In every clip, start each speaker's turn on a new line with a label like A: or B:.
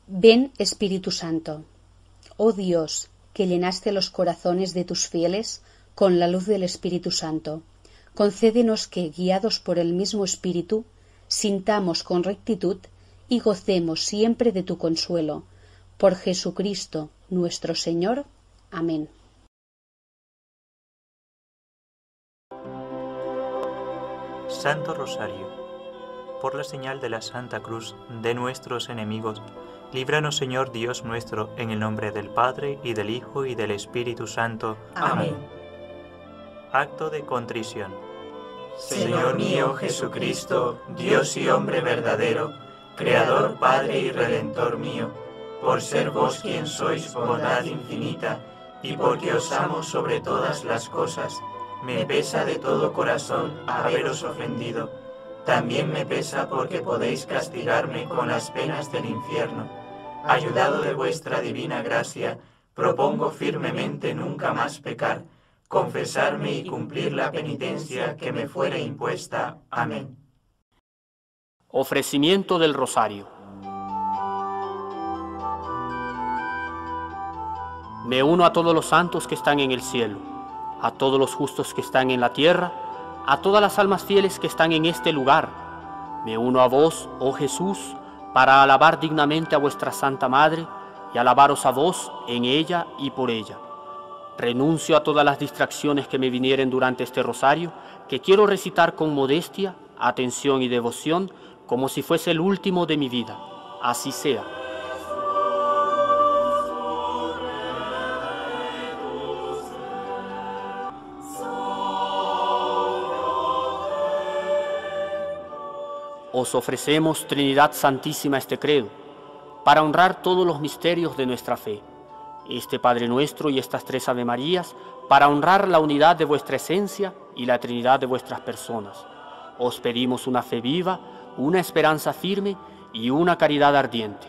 A: Ven, Espíritu Santo. Oh Dios, que llenaste los corazones de tus fieles con la luz del Espíritu Santo, concédenos que, guiados por el mismo Espíritu, sintamos con rectitud y gocemos siempre de tu consuelo. Por Jesucristo nuestro Señor. Amén.
B: Santo Rosario, por la señal de la Santa Cruz de nuestros enemigos, líbranos, Señor Dios nuestro, en el nombre del Padre, y del Hijo, y del Espíritu Santo.
C: Amén.
B: Acto de contrición.
C: Señor mío Jesucristo, Dios y hombre verdadero, Creador, Padre y Redentor mío, por ser vos quien sois bondad infinita, y porque os amo sobre todas las cosas, me pesa de todo corazón haberos ofendido. También me pesa porque podéis castigarme con las penas del infierno. Ayudado de vuestra divina gracia, propongo firmemente nunca más pecar, confesarme y cumplir la penitencia que me fuere impuesta. Amén.
D: Ofrecimiento del Rosario. Me uno a todos los santos que están en el cielo, a todos los justos que están en la tierra, a todas las almas fieles que están en este lugar. Me uno a vos, oh Jesús, para alabar dignamente a vuestra Santa Madre y alabaros a vos en ella y por ella. Renuncio a todas las distracciones que me vinieren durante este rosario, que quiero recitar con modestia, atención y devoción, como si fuese el último de mi vida. Así sea. Os ofrecemos, Trinidad Santísima, este credo, para honrar todos los misterios de nuestra fe, este Padre Nuestro y estas tres Ave Marías, para honrar la unidad de vuestra esencia y la Trinidad de vuestras personas. Os pedimos una fe viva, una esperanza firme y una caridad ardiente.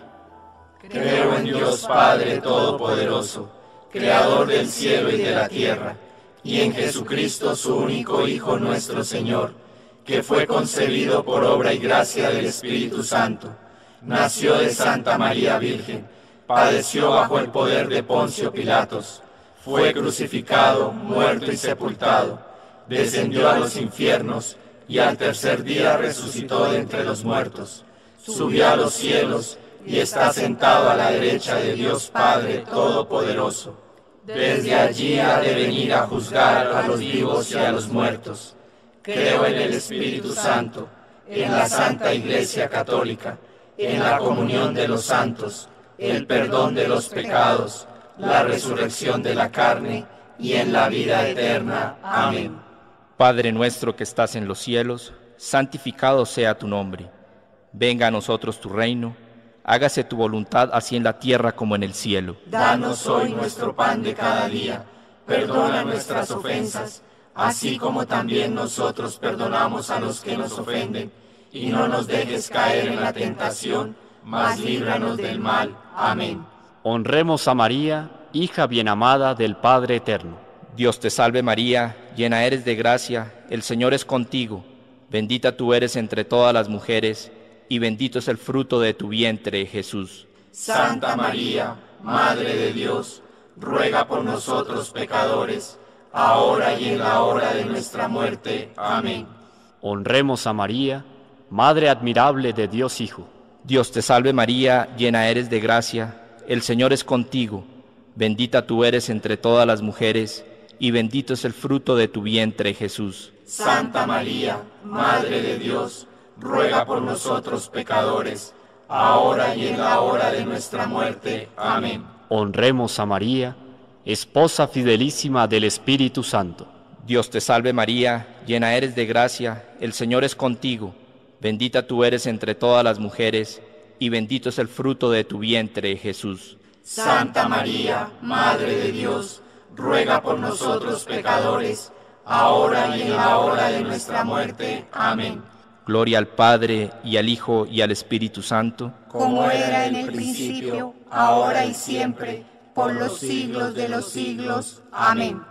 C: Creo en Dios Padre Todopoderoso, Creador del cielo y de la tierra, y en Jesucristo su único Hijo nuestro Señor, que fue concebido por obra y gracia del Espíritu Santo, nació de Santa María Virgen, padeció bajo el poder de Poncio Pilatos, fue crucificado, muerto y sepultado, descendió a los infiernos y al tercer día resucitó de entre los muertos, subió a los cielos y está sentado a la derecha de Dios Padre Todopoderoso. Desde allí ha de venir a juzgar a los vivos y a los muertos. Creo en el Espíritu Santo, en la Santa Iglesia Católica, en la comunión de los santos, el perdón de los pecados, la resurrección de la carne y en la vida eterna. Amén.
E: Padre nuestro que estás en los cielos, santificado sea tu nombre. Venga a nosotros tu reino, hágase tu voluntad así en la tierra como en el cielo.
C: Danos hoy nuestro pan de cada día, perdona nuestras ofensas, así como también nosotros perdonamos a los que nos ofenden, y no nos dejes caer en la tentación, mas líbranos del mal. Amén.
D: Honremos a María, hija bien amada del Padre Eterno.
E: Dios te salve María, llena eres de gracia, el Señor es contigo. Bendita tú eres entre todas las mujeres, y bendito es el fruto de tu vientre, Jesús.
C: Santa María, Madre de Dios, ruega por nosotros pecadores, ahora y en la hora de nuestra muerte. Amén.
D: Honremos a María, Madre admirable de Dios Hijo.
E: Dios te salve María, llena eres de gracia, el Señor es contigo. Bendita tú eres entre todas las mujeres, y bendito es el fruto de tu vientre, Jesús.
C: Santa María, Madre de Dios, ruega por nosotros pecadores, ahora y en la hora de nuestra muerte. Amén.
D: Honremos a María, esposa fidelísima del Espíritu Santo.
E: Dios te salve María, llena eres de gracia, el Señor es contigo. Bendita tú eres entre todas las mujeres, y bendito es el fruto de tu vientre, Jesús.
C: Santa María, Madre de Dios, ruega por nosotros pecadores, ahora y en la hora de nuestra muerte. Amén.
E: Gloria al Padre, y al Hijo, y al Espíritu Santo,
C: como era en el principio, ahora y siempre, por los siglos de los siglos. Amén.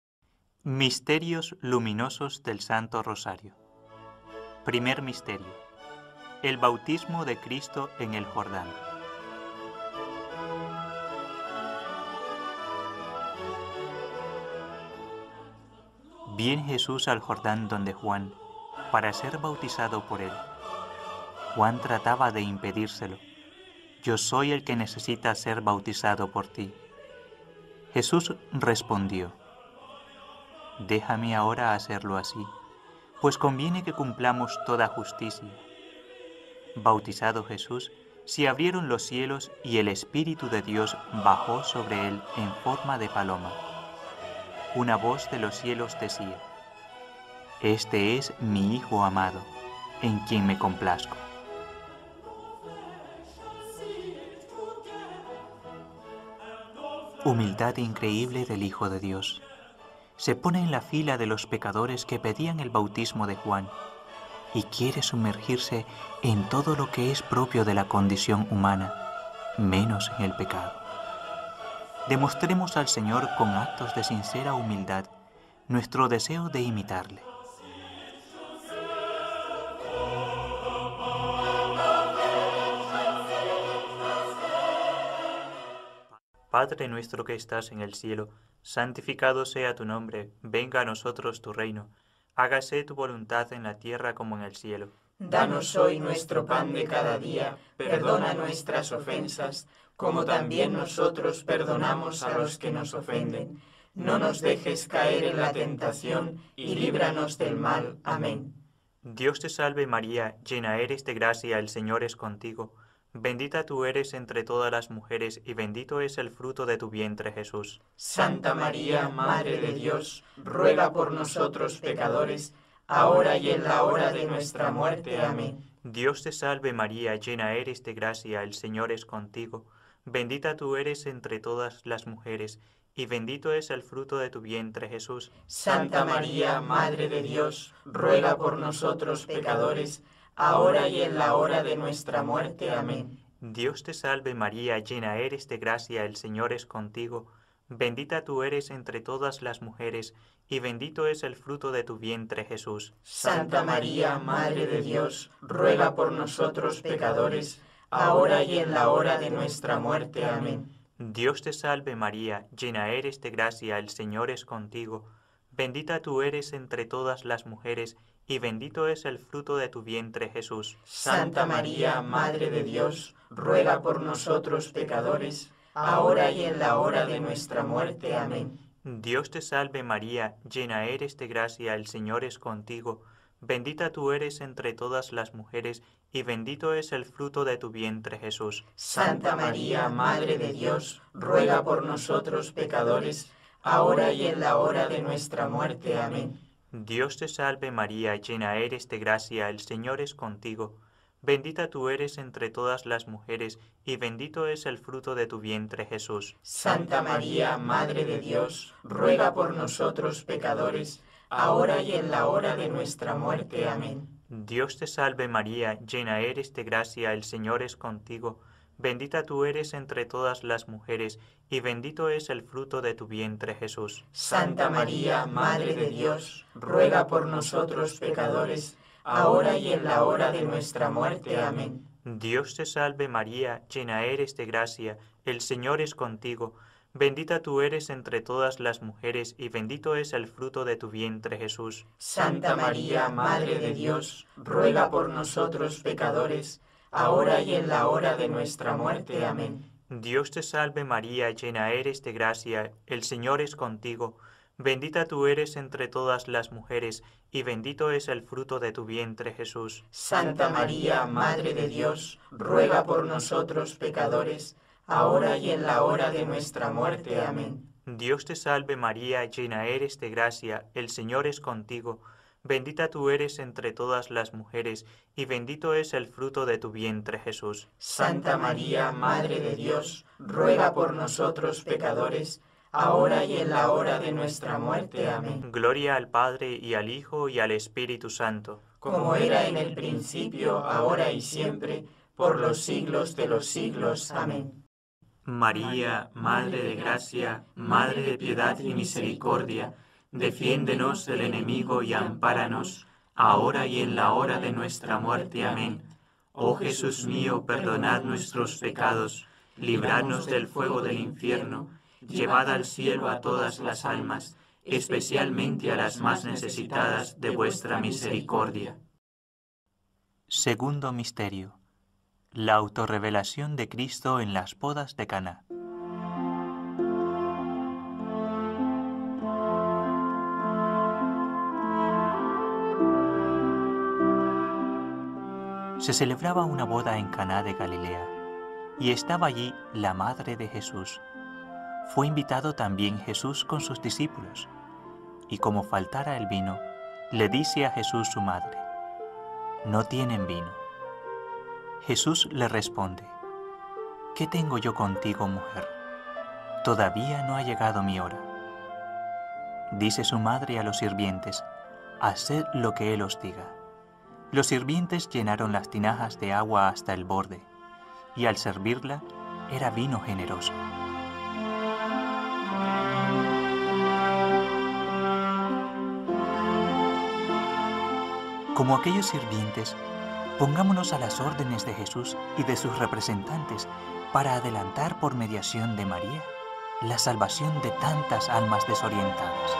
B: Misterios luminosos del Santo Rosario. Primer misterio: el bautismo de Cristo en el Jordán. Viene Jesús al Jordán donde Juan, para ser bautizado por él. Juan trataba de impedírselo. Yo soy el que necesita ser bautizado por ti. Jesús respondió, déjame ahora hacerlo así, pues conviene que cumplamos toda justicia. Bautizado Jesús, se abrieron los cielos y el Espíritu de Dios bajó sobre él en forma de paloma. Una voz de los cielos decía, este es mi Hijo amado, en quien me complazco. Humildad increíble del Hijo de Dios. Se pone en la fila de los pecadores que pedían el bautismo de Juan y quiere sumergirse en todo lo que es propio de la condición humana, menos en el pecado. Demostremos al Señor con actos de sincera humildad nuestro deseo de imitarle. Padre nuestro que estás en el cielo, santificado sea tu nombre, venga a nosotros tu reino, hágase tu voluntad en la tierra como en el cielo.
C: Danos hoy nuestro pan de cada día, perdona nuestras ofensas, como también nosotros perdonamos a los que nos ofenden. No nos dejes caer en la tentación y líbranos del mal. Amén.
B: Dios te salve María, llena eres de gracia, el Señor es contigo. Bendita tú eres entre todas las mujeres y bendito es el fruto de tu vientre Jesús.
C: Santa María, Madre de Dios, ruega por nosotros pecadores, ahora y en la hora de nuestra muerte. Amén.
B: Dios te salve María, llena eres de gracia, el Señor es contigo. Bendita tú eres entre todas las mujeres y bendito es el fruto de tu vientre Jesús.
C: Santa María, Madre de Dios, ruega por nosotros pecadores, ahora y en la hora de nuestra muerte. Amén.
B: Dios te salve María, llena eres de gracia, el Señor es contigo. Bendita tú eres entre todas las mujeres, y bendito es el fruto de tu vientre Jesús.
C: Santa María, Madre de Dios, ruega por nosotros pecadores, ahora y en la hora de nuestra muerte. Amén.
B: Dios te salve María, llena eres de gracia, el Señor es contigo. Bendita tú eres entre todas las mujeres, y bendito es el fruto de tu vientre Jesús.
C: Santa María, Madre de Dios, ruega por nosotros pecadores, ahora y en la hora de nuestra muerte. Amén.
B: Dios te salve María, llena eres de gracia, el Señor es contigo. Bendita tú eres entre todas las mujeres, y bendito es el fruto de tu vientre Jesús.
C: Santa María, Madre de Dios, ruega por nosotros pecadores, ahora y en la hora de nuestra muerte. Amén.
B: Dios te salve María, llena eres de gracia, el Señor es contigo. Bendita tú eres entre todas las mujeres, y bendito es el fruto de tu vientre Jesús.
C: Santa María, Madre de Dios, ruega por nosotros pecadores, ahora y en la hora de nuestra muerte. Amén.
B: Dios te salve María, llena eres de gracia, el Señor es contigo. Bendita tú eres entre todas las mujeres, y bendito es el fruto de tu vientre Jesús.
C: Santa María, Madre de Dios, ruega por nosotros pecadores, ahora y en la hora de nuestra muerte. Amén.
B: Dios te salve María, llena eres de gracia, el Señor es contigo. Bendita tú eres entre todas las mujeres, y bendito es el fruto de tu vientre Jesús.
C: Santa María, Madre de Dios, ruega por nosotros pecadores, ahora y en la hora de nuestra muerte. Amén.
B: Dios te salve María, llena eres de gracia, el Señor es contigo. Bendita tú eres entre todas las mujeres, y bendito es el fruto de tu vientre Jesús.
C: Santa María, Madre de Dios, ruega por nosotros pecadores, ahora y en la hora de nuestra muerte. Amén.
B: Dios te salve María, llena eres de gracia, el Señor es contigo. Bendita tú eres entre todas las mujeres, y bendito es el fruto de tu vientre Jesús.
C: Santa María, Madre de Dios, ruega por nosotros pecadores, ahora y en la hora de nuestra muerte. Amén.
B: Gloria al Padre, y al Hijo, y al Espíritu Santo.
C: Como era en el principio, ahora y siempre, por los siglos de los siglos. Amén.
B: María, Madre de Gracia, Madre de Piedad y Misericordia, defiéndenos del enemigo y ampáranos, ahora y en la hora de nuestra muerte. Amén. Oh Jesús mío, perdonad nuestros pecados, libradnos del fuego del infierno, llevad al cielo a todas las almas,
C: especialmente a las más necesitadas de vuestra misericordia.
B: Segundo misterio: la autorrevelación de Cristo en las bodas de Caná. Se celebraba una boda en Caná de Galilea, y estaba allí la madre de Jesús. Fue invitado también Jesús con sus discípulos, y como faltara el vino, le dice a Jesús su madre: «No tienen vino». Jesús le responde: «¿Qué tengo yo contigo, mujer? Todavía no ha llegado mi hora». Dice su madre a los sirvientes: «Haced lo que él os diga». Los sirvientes llenaron las tinajas de agua hasta el borde, y al servirla era vino generoso. Como aquellos sirvientes, pongámonos a las órdenes de Jesús y de sus representantes para adelantar por mediación de María la salvación de tantas almas desorientadas.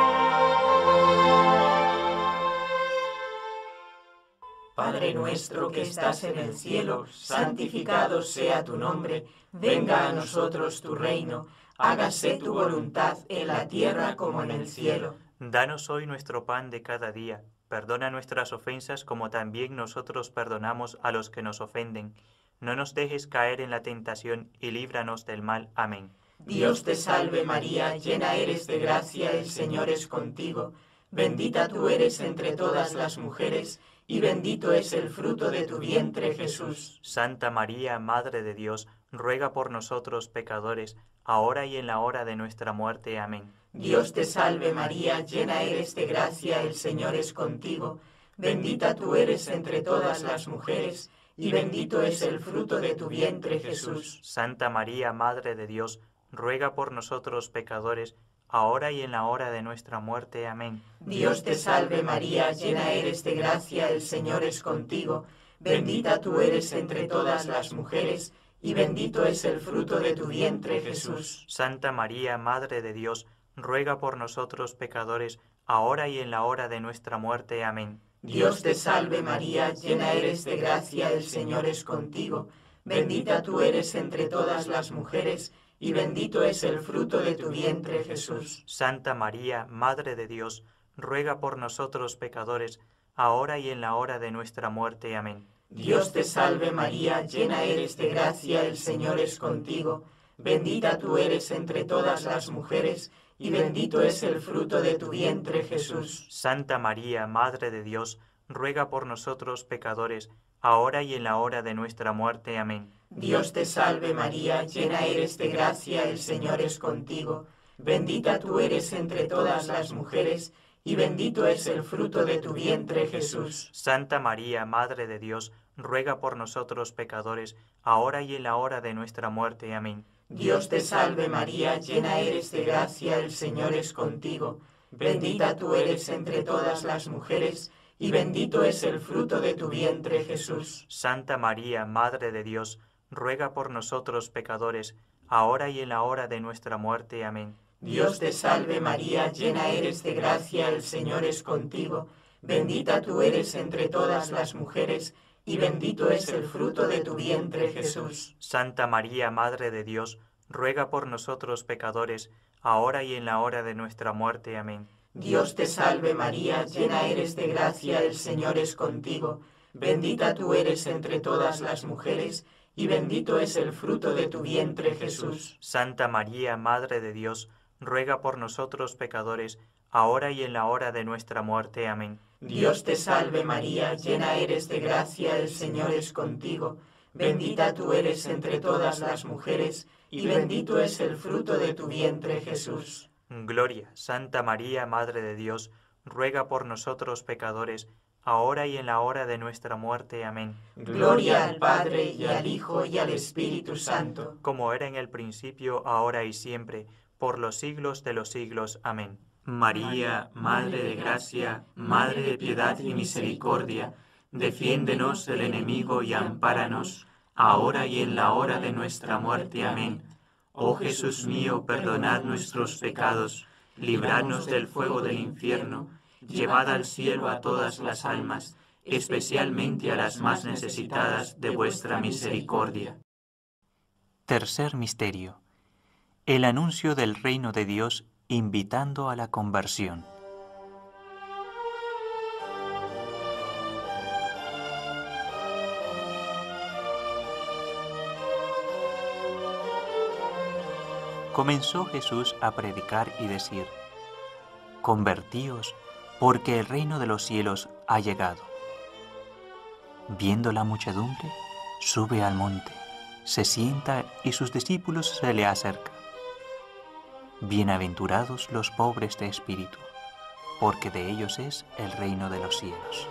C: Padre nuestro que estás en el cielo, santificado sea tu nombre, venga a nosotros tu reino, hágase tu voluntad en la tierra como en el cielo.
B: Danos hoy nuestro pan de cada día, perdona nuestras ofensas como también nosotros perdonamos a los que nos ofenden. No nos dejes caer en la tentación y líbranos del mal. Amén.
C: Dios te salve María, llena eres de gracia, el Señor es contigo. Bendita tú eres entre todas las mujeres, y bendito es el fruto de tu vientre, Jesús.
B: Santa María, Madre de Dios, ruega por nosotros pecadores, ahora y en la hora de nuestra muerte. Amén.
C: Dios te salve María, llena eres de gracia, el Señor es contigo. Bendita tú eres entre todas las mujeres, y bendito es el fruto de tu vientre, Jesús.
B: Santa María, Madre de Dios, ruega por nosotros pecadores, ahora y en la hora de nuestra muerte. Amén.
C: Dios te salve María, llena eres de gracia, el Señor es contigo. Bendita tú eres entre todas las mujeres, y bendito es el fruto de tu vientre, Jesús.
B: Santa María, Madre de Dios, ruega por nosotros pecadores, ahora y en la hora de nuestra muerte. Amén.
C: Dios te salve María, llena eres de gracia, el Señor es contigo. Bendita tú eres entre todas las mujeres, y bendito es el fruto de tu vientre, Jesús.
B: Santa María, Madre de Dios, ruega por nosotros pecadores, ahora y en la hora de nuestra muerte. Amén.
C: Dios te salve María, llena eres de gracia, el Señor es contigo. Bendita tú eres entre todas las mujeres, y bendito es el fruto de tu vientre, Jesús.
B: Santa María, Madre de Dios, ruega por nosotros pecadores, ahora y en la hora de nuestra muerte. Amén.
C: Dios te salve María, llena eres de gracia, el Señor es contigo. Bendita tú eres entre todas las mujeres, y bendito es el fruto de tu vientre, Jesús.
B: Santa María, Madre de Dios, ruega por nosotros pecadores, ahora y en la hora de nuestra muerte. Amén.
C: Dios te salve María, llena eres de gracia, el Señor es contigo. Bendita tú eres entre todas las mujeres, y bendito es el fruto de tu vientre, Jesús.
B: Santa María, Madre de Dios, ruega por nosotros pecadores, ahora y en la hora de nuestra muerte. Amén.
C: Dios te salve María, llena eres de gracia, el Señor es contigo. Bendita tú eres entre todas las mujeres, y bendito es el fruto de tu vientre, Jesús.
B: Santa María, Madre de Dios, ruega por nosotros pecadores, ahora y en la hora de nuestra muerte. Amén.
C: Dios te salve María, llena eres de gracia, el Señor es contigo. Bendita tú eres entre todas las mujeres, y bendito es el fruto de tu vientre, Jesús.
B: Santa María, Madre de Dios, ruega por nosotros pecadores, ahora y en la hora de nuestra muerte. Amén.
C: Dios te salve María, llena eres de gracia, el Señor es contigo. Bendita tú eres entre todas las mujeres, y bendito es el fruto de tu vientre, Jesús.
B: Gloria, Santa María, Madre de Dios, ruega por nosotros pecadores, ahora y en la hora de nuestra muerte. Amén.
C: Gloria al Padre, y al Hijo, y al Espíritu Santo.
B: Como era en el principio, ahora y siempre, por los siglos de los siglos. Amén. María, Madre de Gracia, Madre de Piedad y Misericordia, defiéndenos del enemigo y ampáranos, ahora y en la hora de nuestra muerte. Amén. Oh Jesús mío, perdonad nuestros pecados, libradnos del fuego del infierno, llevad al cielo a todas las almas, especialmente a las más necesitadas de vuestra misericordia. Tercer misterio: el anuncio del reino de Dios invitando a la conversión. Comenzó Jesús a predicar y decir: convertíos, porque el reino de los cielos ha llegado. Viendo la muchedumbre, sube al monte, se sienta y sus discípulos se le acercan. Bienaventurados los pobres de espíritu, porque de ellos es el reino de los cielos.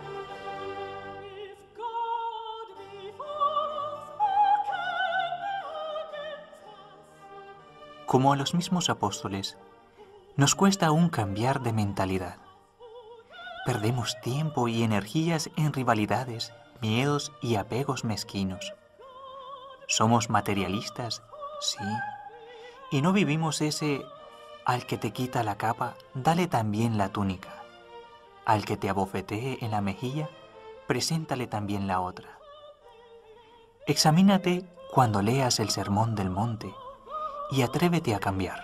B: Como a los mismos apóstoles, nos cuesta aún cambiar de mentalidad. Perdemos tiempo y energías en rivalidades, miedos y apegos mezquinos. Somos materialistas, sí, y no vivimos ese al que te quita la capa, dale también la túnica. Al que te abofetee en la mejilla, preséntale también la otra. Examínate cuando leas el Sermón del Monte y atrévete a cambiar.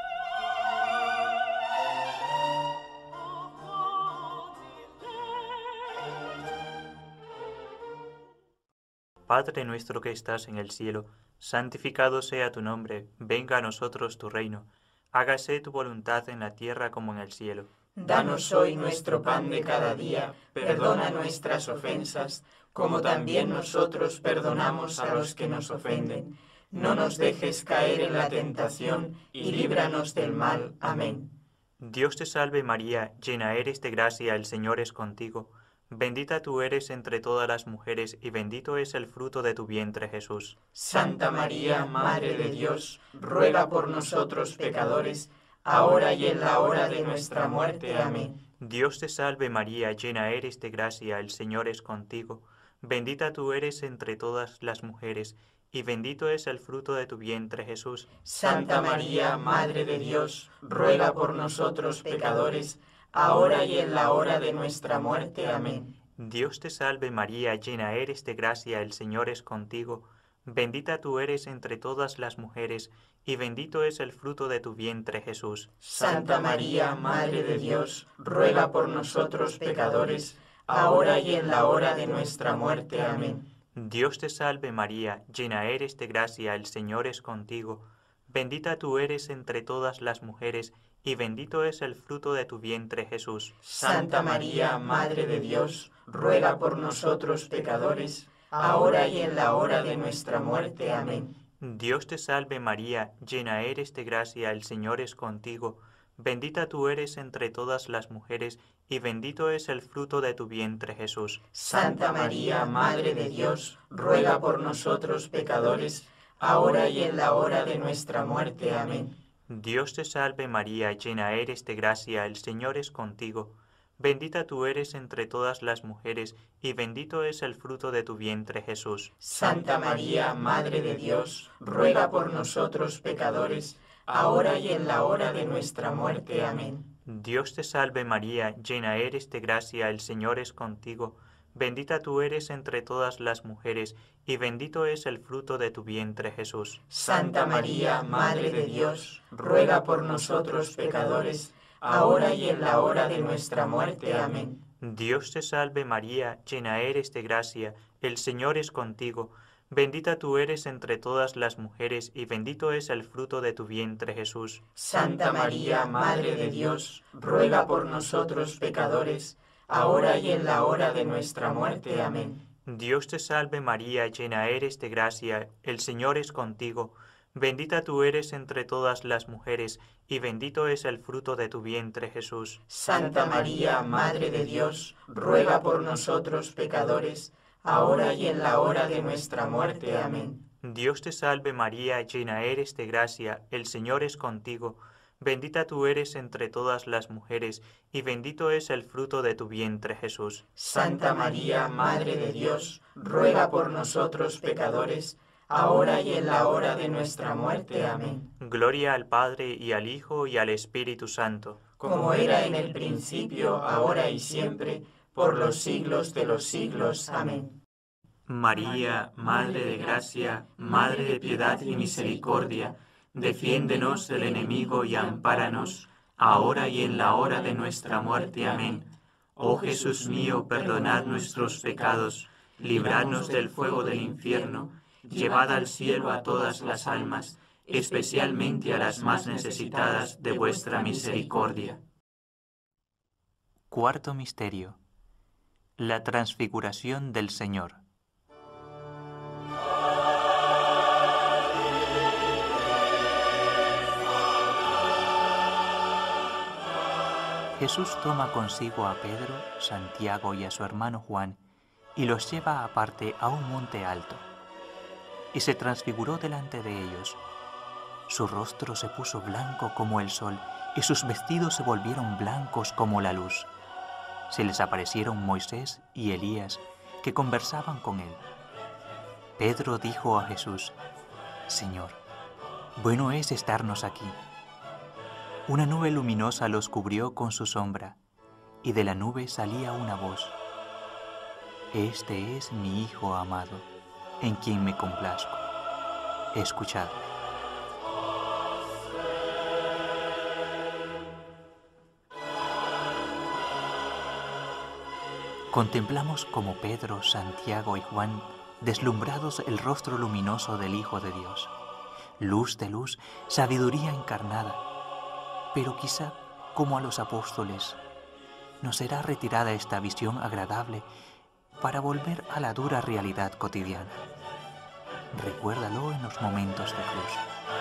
B: Padre nuestro que estás en el cielo, santificado sea tu nombre, venga a nosotros tu reino, hágase tu voluntad en la tierra como en el cielo.
C: Danos hoy nuestro pan de cada día, perdona nuestras ofensas, como también nosotros perdonamos a los que nos ofenden. No nos dejes caer en la tentación y líbranos del mal. Amén.
B: Dios te salve María, llena eres de gracia, el Señor es contigo. Bendita tú eres entre todas las mujeres y bendito es el fruto de tu vientre, Jesús.
C: Santa María, Madre de Dios, ruega por nosotros pecadores, ahora y en la hora de nuestra muerte. Amén.
B: Dios te salve María, llena eres de gracia, el Señor es contigo. Bendita tú eres entre todas las mujeres y bendito es el fruto de tu vientre, Jesús.
C: Santa María, Madre de Dios, ruega por nosotros pecadores, ahora y en la hora de nuestra muerte. Amén.
B: Dios te salve María, llena eres de gracia, el Señor es contigo. Bendita tú eres entre todas las mujeres, y bendito es el fruto de tu vientre, Jesús.
C: Santa María, Madre de Dios, ruega por nosotros pecadores, ahora y en la hora de nuestra muerte. Amén.
B: Dios te salve María, llena eres de gracia, el Señor es contigo. Bendita tú eres entre todas las mujeres, y bendito es el fruto de tu vientre, Jesús.
C: Santa María, Madre de Dios, ruega por nosotros pecadores, ahora y en la hora de nuestra muerte. Amén.
B: Dios te salve María, llena eres de gracia, el Señor es contigo. Bendita tú eres entre todas las mujeres, y bendito es el fruto de tu vientre, Jesús.
C: Santa María, Madre de Dios, ruega por nosotros pecadores, ahora y en la hora de nuestra muerte. Amén.
B: Dios te salve María, llena eres de gracia, el Señor es contigo. Bendita tú eres entre todas las mujeres, y bendito es el fruto de tu vientre, Jesús.
C: Santa María, Madre de Dios, ruega por nosotros pecadores, ahora y en la hora de nuestra muerte. Amén.
B: Dios te salve María, llena eres de gracia, el Señor es contigo. Bendita tú eres entre todas las mujeres, y bendito es el fruto de tu vientre, Jesús.
C: Santa María, Madre de Dios, ruega por nosotros pecadores, ahora y en la hora de nuestra muerte. Amén.
B: Dios te salve María, llena eres de gracia, el Señor es contigo. Bendita tú eres entre todas las mujeres, y bendito es el fruto de tu vientre, Jesús.
C: Santa María, Madre de Dios, ruega por nosotros pecadores, ahora y en la hora de nuestra muerte. Amén.
B: Dios te salve María, llena eres de gracia, el Señor es contigo. Bendita tú eres entre todas las mujeres, y bendito es el fruto de tu vientre, Jesús.
C: Santa María, Madre de Dios, ruega por nosotros pecadores, ahora y en la hora de nuestra muerte. Amén.
B: Dios te salve María, llena eres de gracia, el Señor es contigo. Bendita tú eres entre todas las mujeres, y bendito es el fruto de tu vientre, Jesús.
C: Santa María, Madre de Dios, ruega por nosotros pecadores, ahora y en la hora de nuestra muerte. Amén.
B: Gloria al Padre, y al Hijo, y al Espíritu Santo.
C: Como era en el principio, ahora y siempre, por los siglos de los siglos. Amén.
B: María, Madre de Gracia, Madre de Piedad y Misericordia, defiéndenos del enemigo y ampáranos, ahora y en la hora de nuestra muerte. Amén. Oh Jesús mío, perdonad nuestros pecados, libradnos del fuego del infierno, llevad al cielo a todas las almas, especialmente a las más necesitadas de vuestra misericordia. Cuarto misterio: la transfiguración del Señor. Jesús toma consigo a Pedro, Santiago y a su hermano Juan, y los lleva aparte a un monte alto. Y se transfiguró delante de ellos. Su rostro se puso blanco como el sol, y sus vestidos se volvieron blancos como la luz. Se les aparecieron Moisés y Elías, que conversaban con él. Pedro dijo a Jesús: Señor, bueno es estarnos aquí. Una nube luminosa los cubrió con su sombra, y de la nube salía una voz: Este es mi Hijo amado, en quien me complazco. Escuchad. Contemplamos como Pedro, Santiago y Juan, deslumbrados el rostro luminoso del Hijo de Dios. Luz de luz, sabiduría encarnada. Pero quizá, como a los apóstoles, nos será retirada esta visión agradable para volver a la dura realidad cotidiana. Recuérdalo en los momentos de cruz.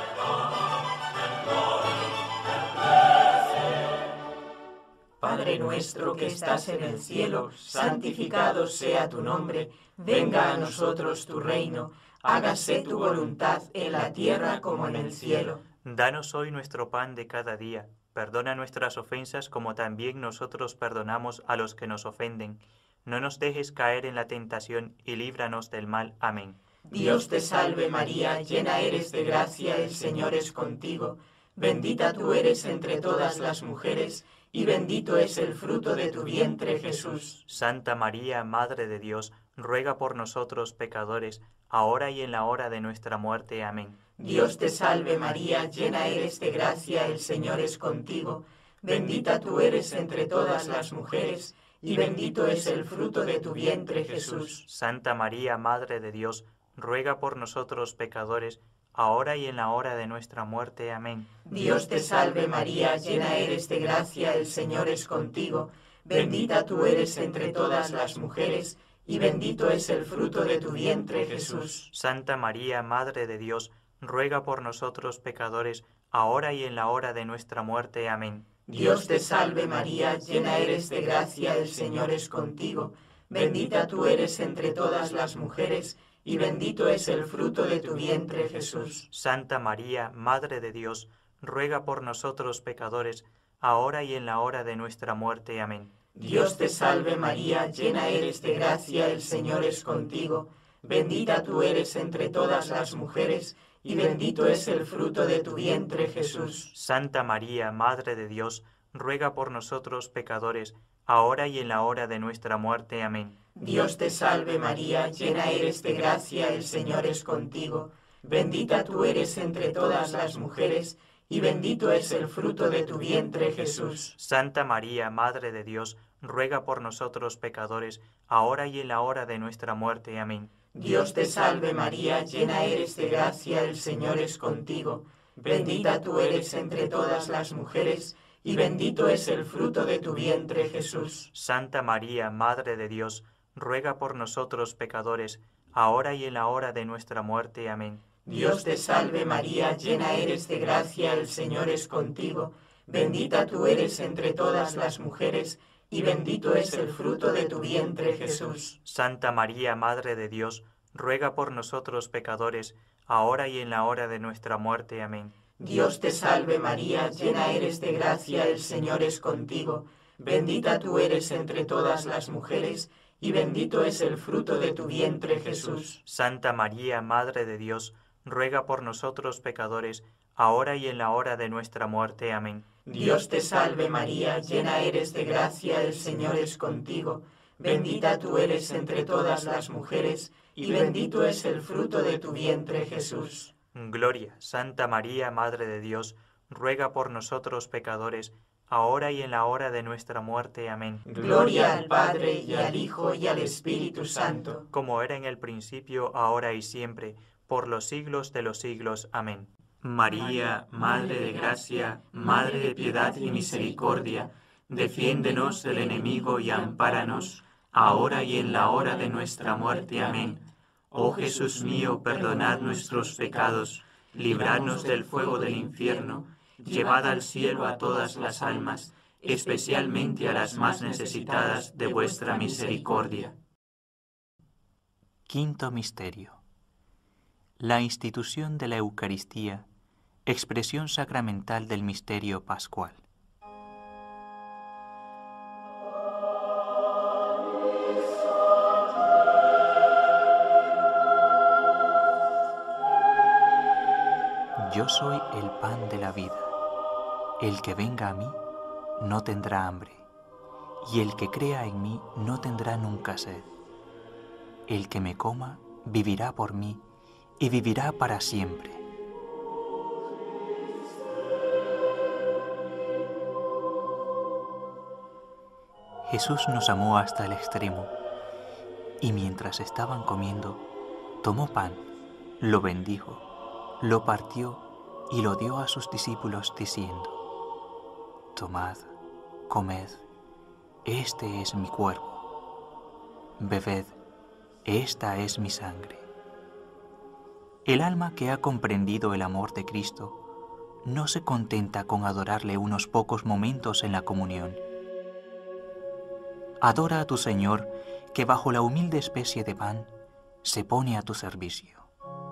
C: Padre nuestro que estás en el cielo, santificado sea tu nombre. Venga a nosotros tu reino. Hágase tu voluntad en la tierra como en el cielo.
B: Danos hoy nuestro pan de cada día. Perdona nuestras ofensas como también nosotros perdonamos a los que nos ofenden. No nos dejes caer en la tentación y líbranos del mal. Amén.
C: Dios te salve María, llena eres de gracia, el Señor es contigo. Bendita tú eres entre todas las mujeres, y bendito es el fruto de tu vientre, Jesús.
B: Santa María, Madre de Dios, ruega por nosotros pecadores, ahora y en la hora de nuestra muerte. Amén.
C: Dios te salve María, llena eres de gracia, el Señor es contigo. Bendita tú eres entre todas las mujeres, y bendito es el fruto de tu vientre, Jesús.
B: Santa María, Madre de Dios, ruega por nosotros pecadores, ahora y en la hora de nuestra muerte. Amén.
C: Dios te salve María, llena eres de gracia, el Señor es contigo. Bendita tú eres entre todas las mujeres, y bendito es el fruto de tu vientre, Jesús.
B: Santa María, Madre de Dios, ruega por nosotros pecadores, ahora y en la hora de nuestra muerte. Amén.
C: Dios te salve María, llena eres de gracia, el Señor es contigo. Bendita tú eres entre todas las mujeres, y bendito es el fruto de tu vientre, Jesús.
B: Santa María, Madre de Dios, ruega por nosotros pecadores, ahora y en la hora de nuestra muerte. Amén.
C: Dios te salve María, llena eres de gracia, el Señor es contigo. Bendita tú eres entre todas las mujeres, y bendito es el fruto de tu vientre, Jesús.
B: Santa María, Madre de Dios, ruega por nosotros pecadores, ahora y en la hora de nuestra muerte. Amén.
C: Dios te salve María, llena eres de gracia, el Señor es contigo. Bendita tú eres entre todas las mujeres, y bendito es el fruto de tu vientre, Jesús.
B: Santa María, Madre de Dios, ruega por nosotros pecadores, ahora y en la hora de nuestra muerte. Amén.
C: Dios te salve María, llena eres de gracia, el Señor es contigo. Bendita tú eres entre todas las mujeres, y bendito es el fruto de tu vientre, Jesús.
B: Santa María, Madre de Dios, ruega por nosotros pecadores, ahora y en la hora de nuestra muerte. Amén.
C: Dios te salve María, llena eres de gracia, el Señor es contigo. Bendita tú eres entre todas las mujeres, y bendito es el fruto de tu vientre, Jesús.
B: Santa María, Madre de Dios, ruega por nosotros pecadores, ahora y en la hora de nuestra muerte. Amén.
C: Dios te salve María, llena eres de gracia, el Señor es contigo. Bendita tú eres entre todas las mujeres, y bendito es el fruto de tu vientre, Jesús.
B: Santa María, Madre de Dios, ruega por nosotros pecadores, ahora y en la hora de nuestra muerte. Amén.
C: Dios te salve María, llena eres de gracia, el Señor es contigo. Bendita tú eres entre todas las mujeres, y bendito es el fruto de tu vientre, Jesús.
B: Gloria, Santa María, Madre de Dios, ruega por nosotros pecadores, ahora y en la hora de nuestra muerte. Amén.
C: Gloria al Padre, y al Hijo, y al Espíritu Santo.
B: Como era en el principio, ahora y siempre, por los siglos de los siglos. Amén. María, Madre de Gracia, Madre de Piedad y Misericordia, defiéndenos del enemigo y ampáranos, ahora y en la hora de nuestra muerte. Amén. Oh Jesús mío, perdonad nuestros pecados, libradnos del fuego del infierno, llevad al cielo a todas las almas, especialmente a las más necesitadas de vuestra misericordia. Quinto misterio. La institución de la Eucaristía, expresión sacramental del misterio pascual. Yo soy el pan de la vida. El que venga a mí no tendrá hambre, y el que crea en mí no tendrá nunca sed. El que me coma vivirá por mí, y vivirá para siempre. Jesús nos amó hasta el extremo, y mientras estaban comiendo, tomó pan, lo bendijo, lo partió y lo dio a sus discípulos diciendo: Tomad, comed, este es mi cuerpo. Bebed, esta es mi sangre. El alma que ha comprendido el amor de Cristo no se contenta con adorarle unos pocos momentos en la comunión. Adora a tu Señor, que bajo la humilde especie de pan se pone a tu servicio.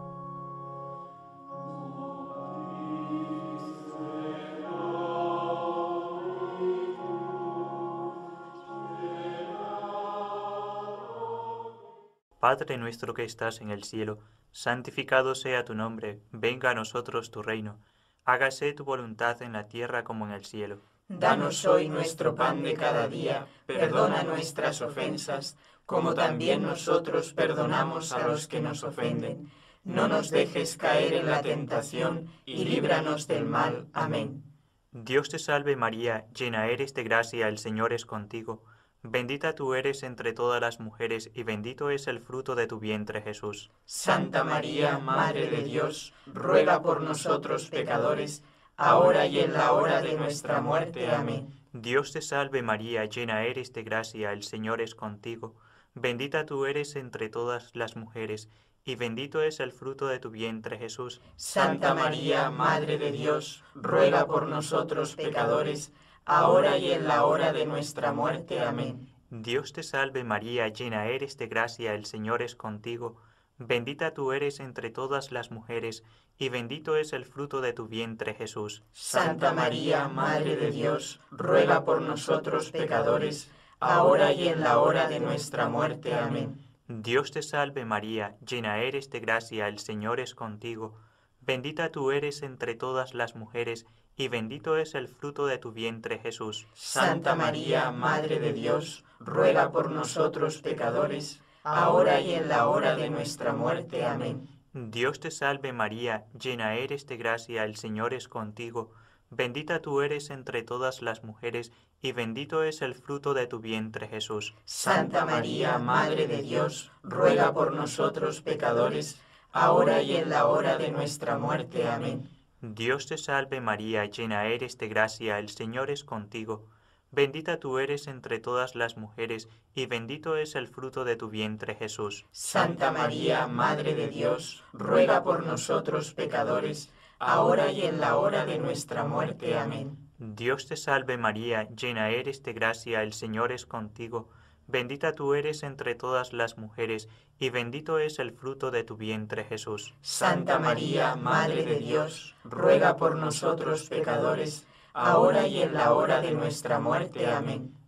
B: Padre nuestro que estás en el cielo, santificado sea tu nombre, venga a nosotros tu reino, hágase tu voluntad en la tierra como en el cielo.
C: Danos hoy nuestro pan de cada día, perdona nuestras ofensas, como también nosotros perdonamos a los que nos ofenden. No nos dejes caer en la tentación, y líbranos del mal. Amén.
B: Dios te salve María, llena eres de gracia, el Señor es contigo. Bendita tú eres entre todas las mujeres, y bendito es el fruto de tu vientre, Jesús.
C: Santa María, Madre de Dios, ruega por nosotros pecadores, ahora y en la hora de nuestra muerte. Amén.
B: Dios te salve María, llena eres de gracia, el Señor es contigo. Bendita tú eres entre todas las mujeres, y bendito es el fruto de tu vientre, Jesús.
C: Santa María, Madre de Dios, ruega por nosotros pecadores, ahora y en la hora de nuestra muerte. Amén.
B: Dios te salve María, llena eres de gracia, el Señor es contigo. Bendita tú eres entre todas las mujeres, y bendito es el fruto de tu vientre, Jesús.
C: Santa María, Madre de Dios, ruega por nosotros pecadores, ahora y en la hora de nuestra muerte. Amén.
B: Dios te salve María, llena eres de gracia, el Señor es contigo. Bendita tú eres entre todas las mujeres, y bendito es el fruto de tu vientre, Jesús.
C: Santa María, Madre de Dios, ruega por nosotros pecadores, ahora y en la hora de nuestra muerte. Amén.
B: Dios te salve María, llena eres de gracia, el Señor es contigo. Bendita tú eres entre todas las mujeres, y bendito es el fruto de tu vientre, Jesús.
C: Santa María, Madre de Dios, ruega por nosotros pecadores, ahora y en la hora de nuestra muerte. Amén.
B: Dios te salve María, llena eres de gracia, el Señor es contigo. Bendita tú eres entre todas las mujeres, y bendito es el fruto de tu vientre, Jesús.
C: Santa María, Madre de Dios, ruega por nosotros pecadores, ahora y en la hora de nuestra muerte. Amén.
B: Dios te salve María, llena eres de gracia, el Señor es contigo. Bendita tú eres entre todas las mujeres, y bendito es el fruto de tu vientre, Jesús.
C: Santa María, Madre de Dios, ruega por nosotros pecadores, ahora y en la hora de nuestra muerte. Amén.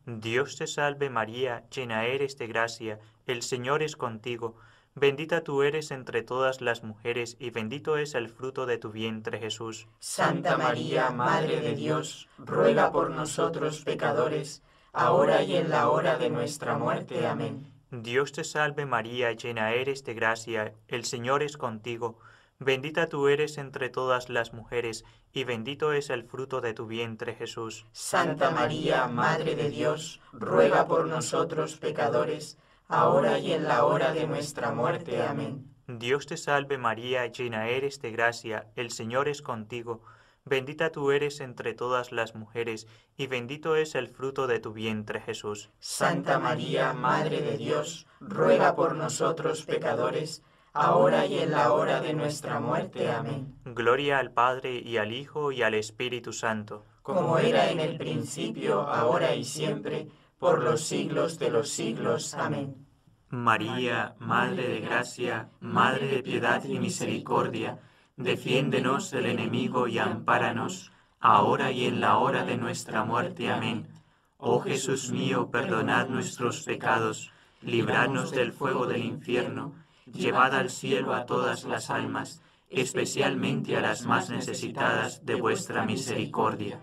B: Dios te salve María, llena eres de gracia, el Señor es contigo. Bendita tú eres entre todas las mujeres, y bendito es el fruto de tu vientre, Jesús.
C: Santa María, Madre de Dios, ruega por nosotros pecadores, ahora y en la hora de nuestra muerte. Amén.
B: Dios te salve María, llena eres de gracia, el Señor es contigo. Bendita tú eres entre todas las mujeres, y bendito es el fruto de tu vientre, Jesús.
C: Santa María, Madre de Dios, ruega por nosotros pecadores, ahora y en la hora de nuestra muerte. Amén.
B: Dios te salve María, llena eres de gracia, el Señor es contigo. Bendita tú eres entre todas las mujeres, y bendito es el fruto de tu vientre, Jesús.
C: Santa María, Madre de Dios, ruega por nosotros pecadores, ahora y en la hora de nuestra muerte. Amén.
B: Gloria al Padre, y al Hijo, y al Espíritu Santo.
C: Como era en el principio, ahora y siempre, por los siglos de los siglos. Amén.
B: María, Madre de gracia, Madre de piedad y misericordia, defiéndenos del enemigo y ampáranos, ahora y en la hora de nuestra muerte. Amén. Oh Jesús mío, perdonad nuestros pecados, libradnos del fuego del infierno, llevad al cielo a todas las almas, especialmente a las más necesitadas de vuestra misericordia.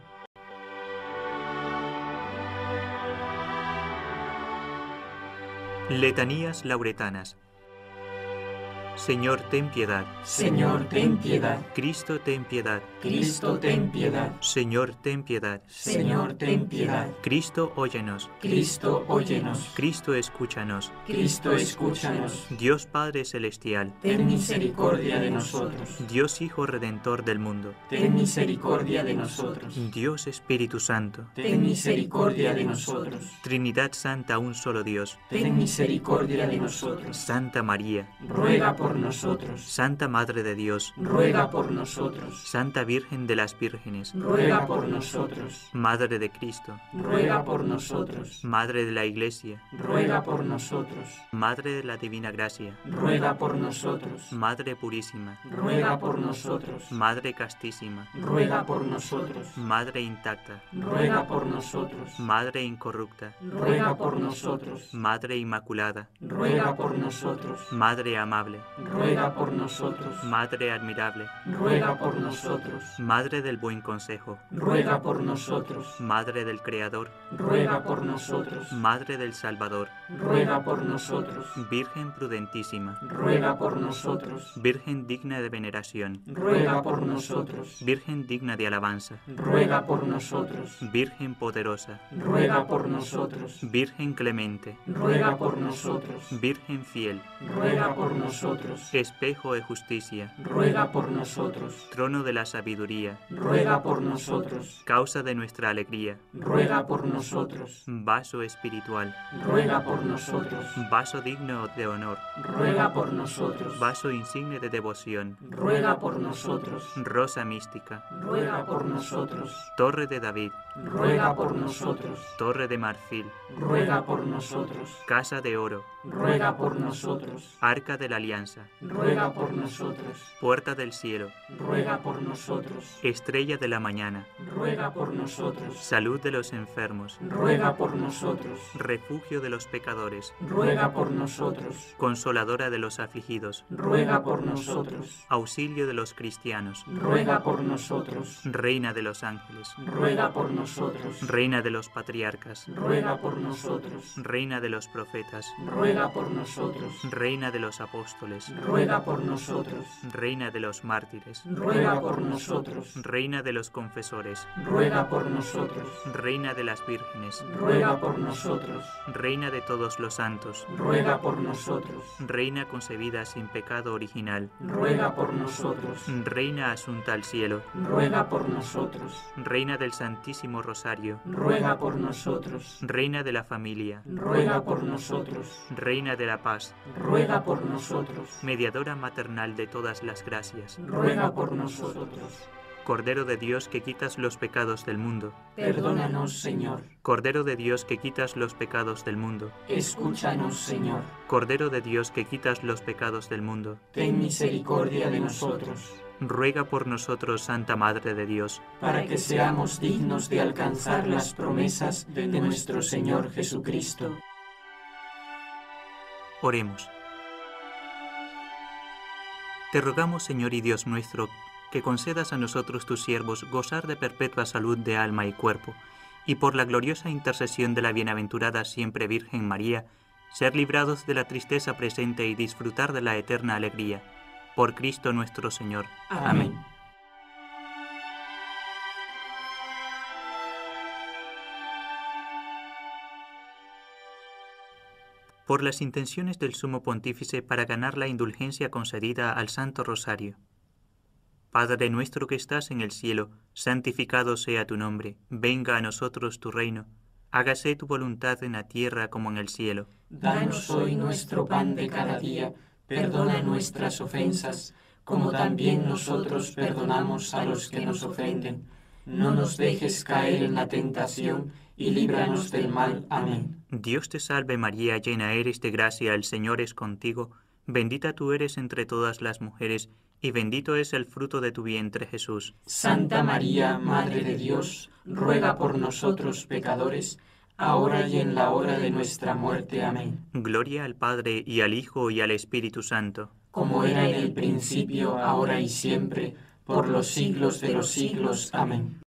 B: Letanías lauretanas. Señor, ten piedad.
C: Señor, ten piedad.
B: Cristo, ten piedad.
C: Cristo, ten piedad.
B: Señor, ten piedad.
C: Señor, ten piedad.
B: Cristo, óyenos.
C: Cristo, óyenos.
B: Cristo, escúchanos.
C: Cristo, escúchanos.
B: Dios Padre Celestial,
C: Ten misericordia de nosotros.
B: Dios Hijo Redentor del mundo,
C: Ten misericordia de nosotros.
B: Dios Espíritu Santo,
C: Ten misericordia de nosotros.
B: Trinidad Santa, un solo Dios,
C: Ten misericordia de nosotros.
B: Santa María,
C: Ruega por nosotros.
B: Santa Madre de Dios,
C: Ruega por nosotros.
B: Santa Virgen de las Vírgenes,
C: Ruega por nosotros.
B: Madre de Cristo,
C: Ruega por nosotros.
B: Madre de la Iglesia,
C: Ruega por nosotros.
B: Madre de la Divina Gracia,
C: Ruega por nosotros.
B: Madre Purísima,
C: Ruega por nosotros.
B: Madre Castísima,
C: Ruega por nosotros.
B: Madre Intacta,
C: Ruega por nosotros.
B: Madre Incorrupta,
C: Ruega por nosotros.
B: Madre Inmaculada,
C: Ruega por nosotros.
B: Madre Amable,
C: Ruega por nosotros.
B: Madre Admirable,
C: Ruega por nosotros.
B: Madre del Buen Consejo,
C: Ruega por nosotros.
B: Madre del Creador,
C: Ruega por nosotros.
B: Madre del Salvador,
C: Ruega por nosotros.
B: Virgen prudentísima,
C: Ruega por nosotros.
B: Virgen digna de veneración,
C: Ruega por nosotros.
B: Virgen digna de alabanza,
C: Ruega por nosotros.
B: Virgen poderosa,
C: Ruega por nosotros.
B: Virgen clemente,
C: Ruega por nosotros.
B: Virgen fiel,
C: Ruega por nosotros.
B: espejo de justicia,
C: Ruega por nosotros.
B: trono de la sabiduría,
C: Ruega por nosotros.
B: causa de nuestra alegría,
C: Ruega por nosotros.
B: vaso espiritual,
C: Ruega por nosotros.
B: vaso digno de honor,
C: Ruega por nosotros.
B: vaso insigne de devoción,
C: Ruega por nosotros.
B: rosa mística,
C: Ruega por nosotros.
B: torre de David,
C: Ruega por nosotros.
B: torre de marfil,
C: Ruega por nosotros.
B: casa de oro,
C: Ruega por nosotros.
B: arca de la alianza,
C: Ruega por nosotros.
B: puerta del cielo,
C: Ruega por nosotros.
B: estrella de la mañana,
C: Ruega por nosotros.
B: salud de los enfermos,
C: Ruega por nosotros.
B: refugio de los pecadores,
C: Ruega por nosotros.
B: consoladora de los afligidos,
C: Ruega por nosotros.
B: auxilio de los cristianos,
C: Ruega por nosotros.
B: reina de los ángeles,
C: Ruega por nosotros.
B: reina de los patriarcas,
C: Ruega por nosotros.
B: reina de los profetas,
C: Ruega por nosotros.
B: reina de los apóstoles,
C: Ruega por nosotros.
B: reina de los mártires,
C: Ruega por nosotros.
B: reina de los confesores,
C: Ruega por nosotros.
B: reina de las vírgenes,
C: Ruega por nosotros.
B: reina de todos los santos,
C: Ruega por nosotros.
B: reina concebida sin pecado original,
C: Ruega por nosotros.
B: reina asunta al cielo,
C: Ruega por nosotros.
B: reina del Santísimo Rosario,
C: Ruega por nosotros.
B: reina de la familia,
C: Ruega por nosotros.
B: reina de la paz,
C: Ruega por nosotros.
B: mediadora maternal de todas las gracias,
C: Ruega por nosotros.
B: Cordero de Dios que quitas los pecados del mundo,
C: Perdónanos, Señor.
B: Cordero de Dios que quitas los pecados del mundo,
C: Escúchanos, Señor.
B: Cordero de Dios que quitas los pecados del mundo,
C: Ten misericordia de nosotros.
B: ruega por nosotros, Santa Madre de Dios,
C: para que seamos dignos de alcanzar las promesas de nuestro Señor Jesucristo.
B: Oremos. Te rogamos, Señor y Dios nuestro, que concedas a nosotros tus siervos gozar de perpetua salud de alma y cuerpo, y por la gloriosa intercesión de la bienaventurada siempre Virgen María, ser librados de la tristeza presente y disfrutar de la eterna alegría. Por Cristo nuestro Señor.
C: Amén.
B: Por las intenciones del Sumo Pontífice para ganar la indulgencia concedida al Santo Rosario. Padre nuestro que estás en el cielo, santificado sea tu nombre, venga a nosotros tu reino, hágase tu voluntad en la tierra como en el cielo.
C: Danos hoy nuestro pan de cada día, perdona nuestras ofensas, como también nosotros perdonamos a los que nos ofenden. No nos dejes caer en la tentación, y líbranos del mal. Amén.
B: Dios te salve María, llena eres de gracia, el Señor es contigo, bendita tú eres entre todas las mujeres, y bendito es el fruto de tu vientre, Jesús.
C: Santa María, Madre de Dios, ruega por nosotros pecadores, ahora y en la hora de nuestra muerte. Amén.
B: Gloria al Padre, y al Hijo, y al Espíritu Santo.
C: Como era en el principio, ahora y siempre, por los siglos de los siglos. Amén.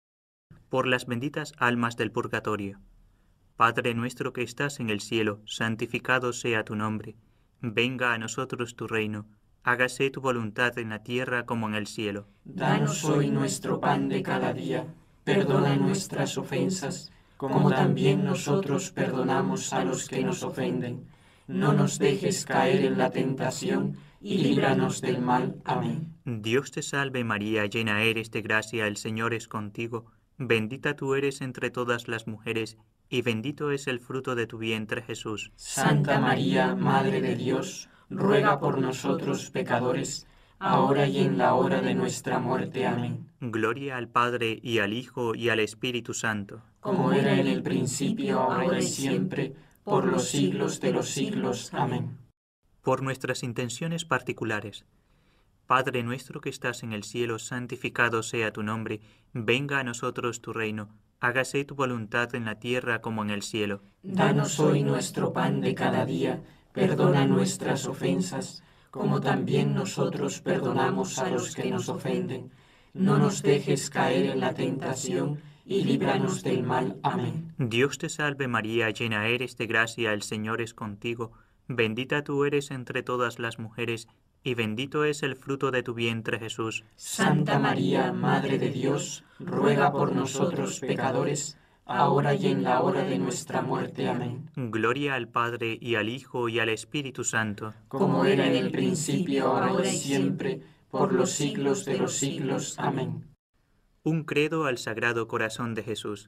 B: Por las benditas almas del purgatorio. Padre nuestro que estás en el cielo, santificado sea tu nombre. Venga a nosotros tu reino. Hágase tu voluntad en la tierra como en el cielo.
C: Danos hoy nuestro pan de cada día. Perdona nuestras ofensas, como también nosotros perdonamos a los que nos ofenden. No nos dejes caer en la tentación, y líbranos del mal. Amén.
B: Dios te salve María, llena eres de gracia, el Señor es contigo. Bendita tú eres entre todas las mujeres, y bendito es el fruto de tu vientre, Jesús.
C: Santa María, Madre de Dios, ruega por nosotros pecadores, ahora y en la hora de nuestra muerte. Amén.
B: Gloria al Padre, y al Hijo, y al Espíritu Santo.
C: Como era en el principio, ahora y siempre, por los siglos de los siglos. Amén.
B: Por nuestras intenciones particulares. Padre nuestro que estás en el cielo, santificado sea tu nombre, venga a nosotros tu reino, hágase tu voluntad en la tierra como en el cielo.
C: Danos hoy nuestro pan de cada día, perdona nuestras ofensas, como también nosotros perdonamos a los que nos ofenden. No nos dejes caer en la tentación, y líbranos del mal. Amén.
B: Dios te salve María, llena eres de gracia, el Señor es contigo, bendita tú eres entre todas las mujeres, y bendito es el fruto de tu vientre, Jesús.
C: Santa María, Madre de Dios, ruega por nosotros pecadores, ahora y en la hora de nuestra muerte. Amén.
B: Gloria al Padre, y al Hijo, y al Espíritu Santo.
C: Como era en el principio, ahora y siempre, por los siglos de los siglos. Amén.
B: Un credo al Sagrado Corazón de Jesús.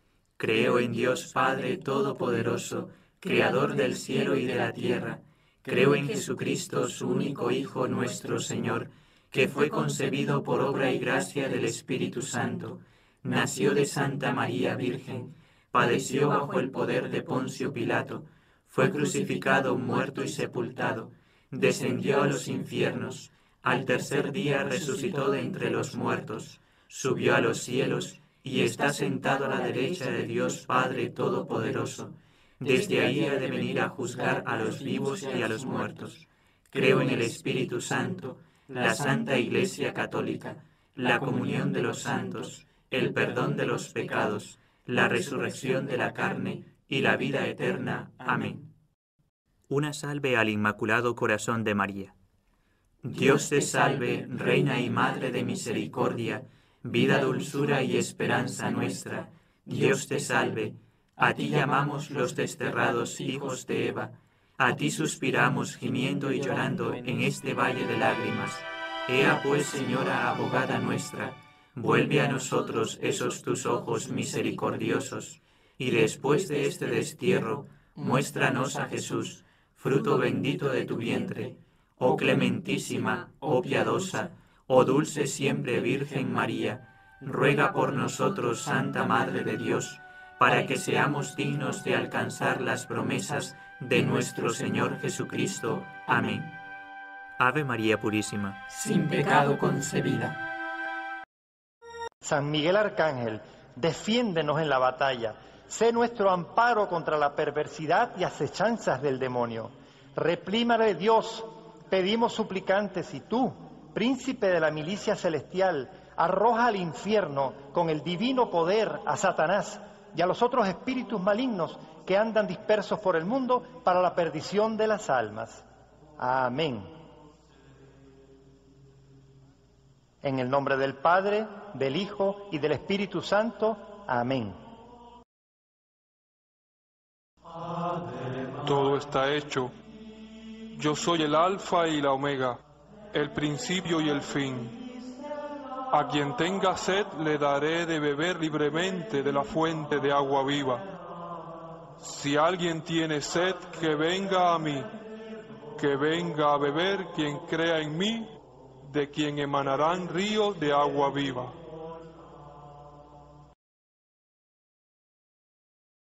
B: Creo en Dios Padre Todopoderoso, Creador del cielo y de la tierra. Creo en Jesucristo, su único Hijo, nuestro Señor, que fue concebido por obra y gracia del Espíritu Santo. Nació de Santa María Virgen, padeció bajo el poder de Poncio Pilato, fue crucificado, muerto y sepultado, descendió a los infiernos, al tercer día resucitó de entre los muertos, subió a los cielos y está sentado a la derecha de Dios Padre Todopoderoso. Desde ahí ha de venir a juzgar a los vivos y a los muertos. Creo en el Espíritu Santo, la Santa Iglesia Católica, la comunión de los santos, el perdón de los pecados, la resurrección de la carne y la vida eterna. Amén. Una salve al Inmaculado Corazón de María. Dios te salve, Reina y Madre de misericordia, vida, dulzura y esperanza nuestra. Dios te salve. A ti llamamos los desterrados hijos de Eva, a ti suspiramos gimiendo y llorando en este valle de lágrimas. Ea pues, Señora abogada nuestra, vuelve a nosotros esos tus ojos misericordiosos, y después de este destierro, muéstranos a Jesús, fruto bendito de tu vientre. Oh clementísima, oh piadosa, oh dulce siempre Virgen María, ruega por nosotros, Santa Madre de Dios, para que seamos dignos de alcanzar las promesas de nuestro Señor Jesucristo. Amén. Ave María Purísima,
C: sin pecado concebida.
F: San Miguel Arcángel, defiéndenos en la batalla. Sé nuestro amparo contra la perversidad y acechanzas del demonio. Replímale Dios, pedimos suplicantes, y tú, príncipe de la milicia celestial, arroja al infierno con el divino poder a Satanás y a los otros espíritus malignos que andan dispersos por el mundo para la perdición de las almas. Amén. En el nombre del Padre, del Hijo y del Espíritu Santo. Amén.
G: Todo está hecho. Yo soy el Alfa y la Omega, el principio y el fin. A quien tenga sed le daré de beber libremente de la fuente de agua viva. Si alguien tiene sed, que venga a mí, que venga a beber quien crea en mí, de quien emanarán ríos de agua viva.